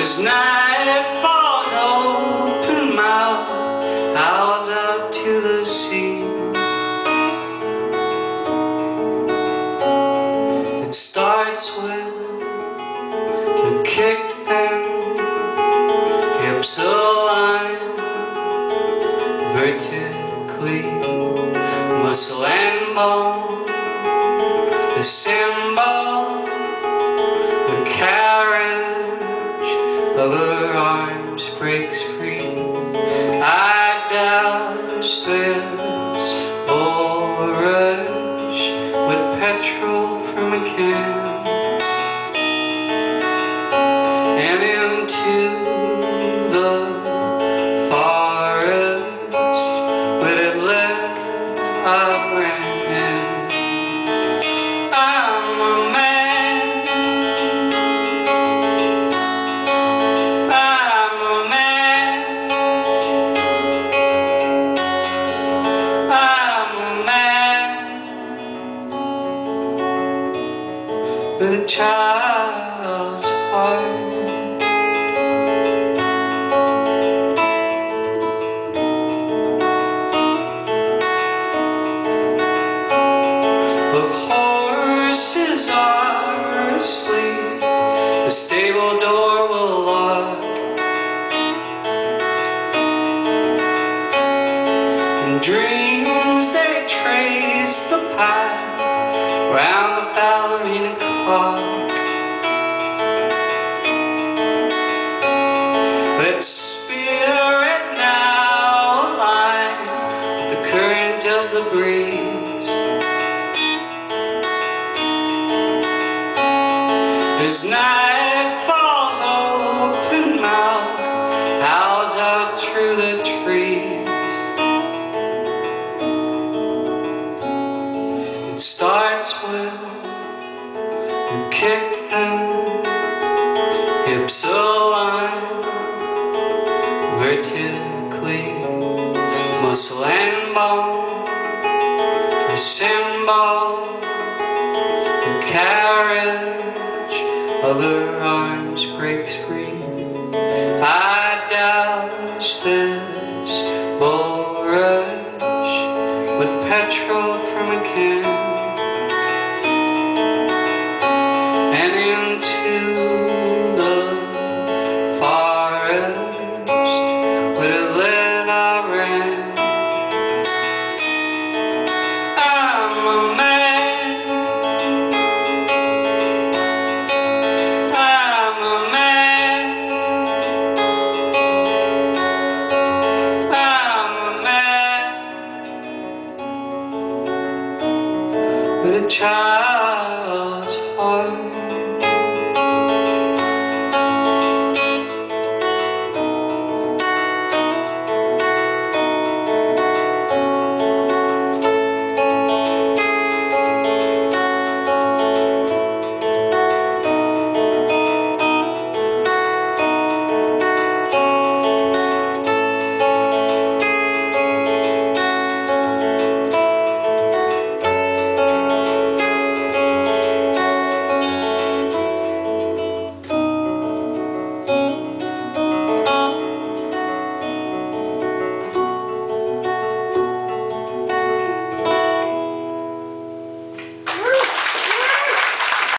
As night falls, open mouth, bows up to the sea. It starts with a kick and hips align vertically, muscle and bone, the symbol, the carriage of her arms breaks free. I douse this or rush with petrol from a can, and into the forest with it lit I ran in. I'm a man, I'm a man, I'm a man with a child's heart. The horses are asleep, the stable door will lock, in dreams they trace the path round the ballerina clock. Let spirit now align with the current of the breeze. As night falls, open mouth, howls out through the trees. It starts with a kick and hips align vertically, muscle and bone, the symbol, the carriage of her arms breaks free. I douse this bulrush with petrol from a can, and into the forest with it lit I ran. I'm a man, I'm a man, I'm a man with a child.